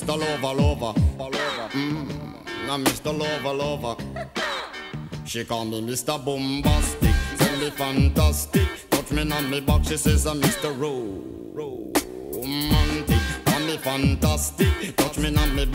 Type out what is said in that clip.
Mr. Lover, lover. I'm Mr. Lover, lover. She call me Mr. Bombastic, tell me fantastic. Touch me on me back, she says I'm Mr. Romantic. Call me fantastic, touch me on me